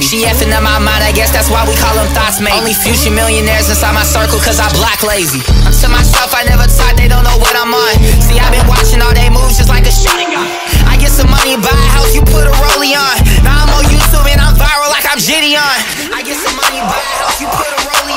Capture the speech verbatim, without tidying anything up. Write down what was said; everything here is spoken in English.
She effing up my mind, I guess that's why we call them thoughts, mate. Only future millionaires inside my circle, cause I block lazy. I'm to myself, I never talk, they don't know what I'm on. See, I've been watching all they moves just like a shotgun. I get some money, buy a house, you put a rollie on. Now I'm on YouTube and I'm viral like I'm Gideon. I get some money, buy a house, you put a rollie on.